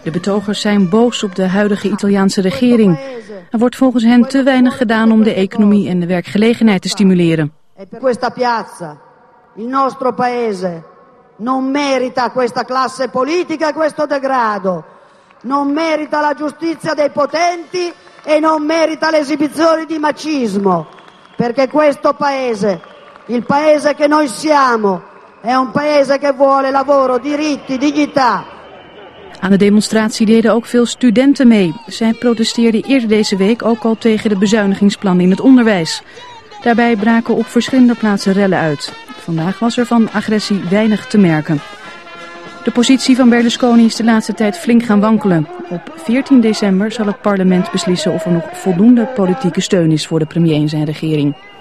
De betogers zijn boos op de huidige Italiaanse regering. Er wordt volgens hen te weinig gedaan om de economie en de werkgelegenheid te stimuleren. Questa piazza, il nostro paese, non merita questa classe politica e questo degrado. Non merita la giustizia dei potenti e non merita l'esibizione di macismo. Perché questo paese, il paese che noi siamo, è un paese che vuole lavoro, diritti, dignità. Aan de demonstratie deden ook veel studenten mee. Zij protesteerden eerder deze week ook al tegen de bezuinigingsplannen in het onderwijs. Daarbij braken op verschillende plaatsen rellen uit. Vandaag was er van agressie weinig te merken. De positie van Berlusconi is de laatste tijd flink gaan wankelen. Op 14 december zal het parlement beslissen of er nog voldoende politieke steun is voor de premier en zijn regering.